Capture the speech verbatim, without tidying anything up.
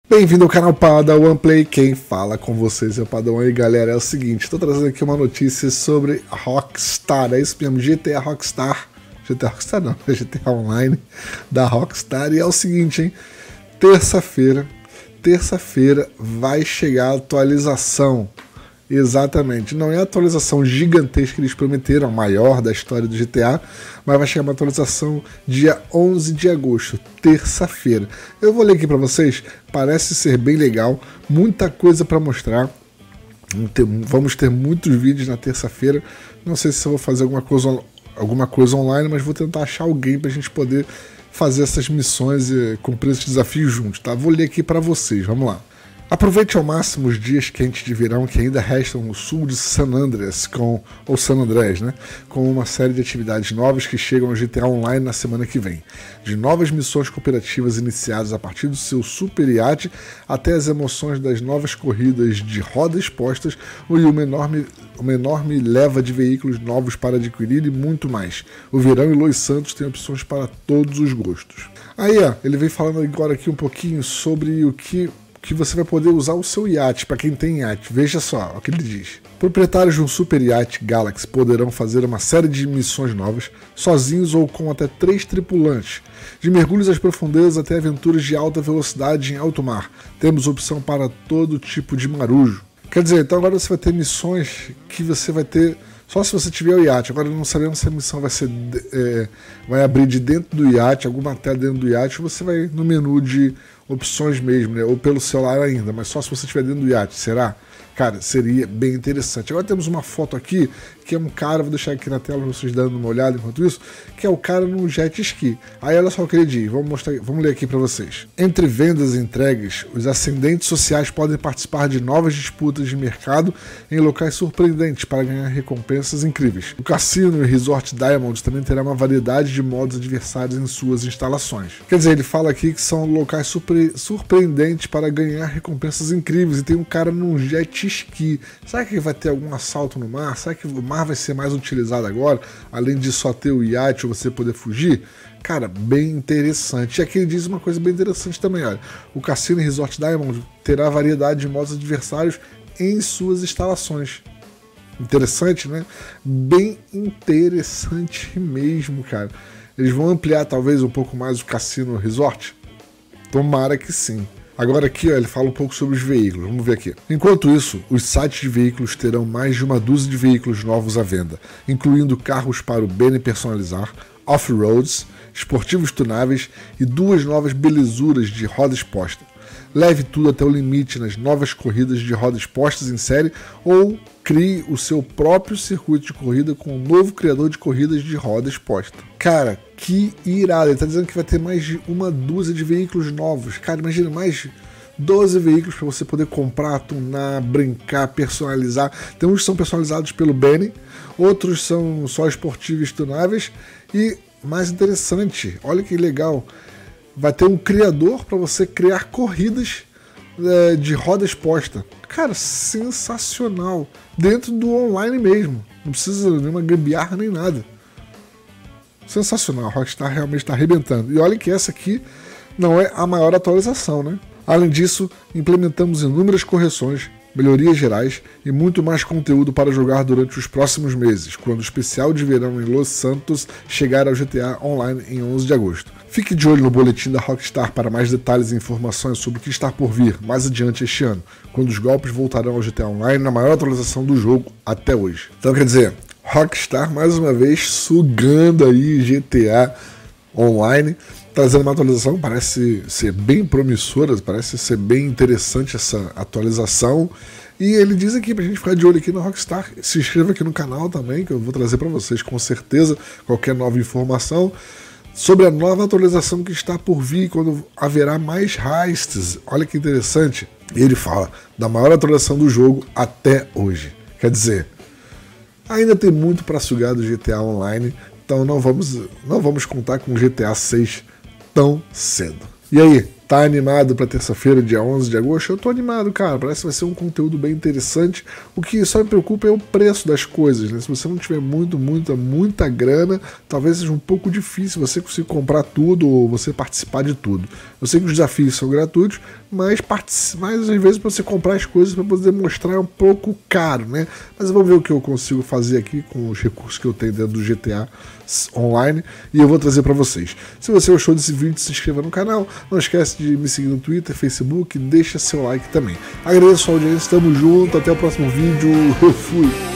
Bem-vindo ao canal Padawan Play, quem fala com vocês é o Padawan. E galera, é o seguinte, estou trazendo aqui uma notícia sobre a Rockstar, é isso mesmo, G T A Rockstar, G T A Rockstar não, é G T A Online da Rockstar. E é o seguinte, hein, terça-feira, terça-feira vai chegar a atualização. Exatamente, não é a atualização gigantesca que eles prometeram, a maior da história do G T A, mas vai chegar uma atualização dia onze de agosto, terça-feira. Eu vou ler aqui para vocês, parece ser bem legal, muita coisa para mostrar. Vamos ter muitos vídeos na terça-feira, não sei se eu vou fazer alguma coisa, alguma coisa online, mas vou tentar achar alguém para a gente poder fazer essas missões e cumprir esses desafios juntos, tá? Vou ler aqui para vocês, vamos lá. Aproveite ao máximo os dias quentes de verão que ainda restam no sul de San Andreas, com, ou San Andrés, né, com uma série de atividades novas que chegam ao G T A Online na semana que vem. De novas missões cooperativas iniciadas a partir do seu super iate, até as emoções das novas corridas de rodas postas e uma enorme, uma enorme leva de veículos novos para adquirir e muito mais. O verão em Los Santos tem opções para todos os gostos. Aí, ó, ele vem falando agora aqui um pouquinho sobre o que... que você vai poder usar o seu iate, para quem tem iate. Veja só o que ele diz. Proprietários de um super iate Galaxy poderão fazer uma série de missões novas, sozinhos ou com até três tripulantes, de mergulhos às profundezas até aventuras de alta velocidade em alto mar. Temos opção para todo tipo de marujo. Quer dizer, então agora você vai ter missões que você vai ter só se você tiver o iate. Agora não sabemos se a missão vai ser é, vai abrir de dentro do iate, alguma tela dentro do iate, ou você vai no menu de opções mesmo, né? Ou pelo celular ainda, mas só se você estiver dentro do iate, será? Cara, seria bem interessante. Agora temos uma foto aqui, que é um cara, vou deixar aqui na tela para vocês dando uma olhada enquanto isso, que é o cara no jet ski. Aí olha só o que ele diz, vamos, mostrar, vamos ler aqui para vocês. Entre vendas e entregas, os ascendentes sociais podem participar de novas disputas de mercado em locais surpreendentes para ganhar recompensas incríveis. O cassino e resort Diamond também terá uma variedade de modos adversários em suas instalações. Quer dizer, ele fala aqui que são locais surpre surpreendentes para ganhar recompensas incríveis, e tem um cara num jet ski. Será que vai ter algum assalto no mar? Será que o mar vai ser mais utilizado agora, além de só ter o iate ou você poder fugir? Cara, bem interessante. E aqui ele diz uma coisa bem interessante também, olha. O Cassino Resort Diamond terá variedade de modos adversários em suas instalações. Interessante, né? Bem interessante mesmo, cara. Eles vão ampliar talvez um pouco mais o Cassino Resort? Tomara que sim. Agora aqui, ó, ele fala um pouco sobre os veículos, vamos ver aqui. Enquanto isso, os sites de veículos terão mais de uma dúzia de veículos novos à venda, incluindo carros para o Benny personalizar, off-roads, esportivos tunáveis e duas novas belezuras de rodas postas. Leve tudo até o limite nas novas corridas de rodas postas em série ou crie o seu próprio circuito de corrida com um novo criador de corridas de rodas postas. Cara, que irado! Ele tá dizendo que vai ter mais de uma dúzia de veículos novos. Cara, imagina, mais de doze veículos para você poder comprar, tunar, brincar, personalizar. Tem uns que são personalizados pelo Benny, outros são só esportivos tunáveis e, mais interessante, olha que legal, vai ter um criador para você criar corridas é, de rodas postas. Cara, sensacional! Dentro do online mesmo. Não precisa de nenhuma gambiarra nem nada. Sensacional. A Rockstar realmente está arrebentando. E olha que essa aqui não é a maior atualização, né? Além disso, implementamos inúmeras correções, melhorias gerais e muito mais conteúdo para jogar durante os próximos meses, quando o especial de verão em Los Santos chegar ao G T A Online em onze de agosto. Fique de olho no boletim da Rockstar para mais detalhes e informações sobre o que está por vir mais adiante este ano, quando os golpes voltarão ao G T A Online na maior atualização do jogo até hoje. Então quer dizer, Rockstar mais uma vez sugando aí G T A Online, trazendo uma atualização, parece ser bem promissora, parece ser bem interessante essa atualização. E ele diz aqui pra gente ficar de olho aqui na Rockstar. Se inscreva aqui no canal também, que eu vou trazer para vocês com certeza qualquer nova informação sobre a nova atualização que está por vir, quando haverá mais heists. Olha que interessante. Ele fala da maior atualização do jogo até hoje. Quer dizer, ainda tem muito para sugar do G T A Online, então não vamos, não vamos contar com o G T A seis tão cedo. E aí, Tá animado para terça-feira, dia onze de agosto? Eu tô animado, cara. Parece que vai ser um conteúdo bem interessante. O que só me preocupa é o preço das coisas, né? Se você não tiver muito, muita, muita grana, talvez seja um pouco difícil você conseguir comprar tudo ou você participar de tudo. Eu sei que os desafios são gratuitos, mas, mas às vezes para você comprar as coisas para poder mostrar é um pouco caro, né? Mas vamos ver o que eu consigo fazer aqui com os recursos que eu tenho dentro do G T A Online e eu vou trazer para vocês. Se você gostou desse vídeo, se inscreva no canal. Não esquece de me seguir no Twitter, Facebook, deixa seu like também. Agradeço a audiência, tamo junto, até o próximo vídeo, eu fui!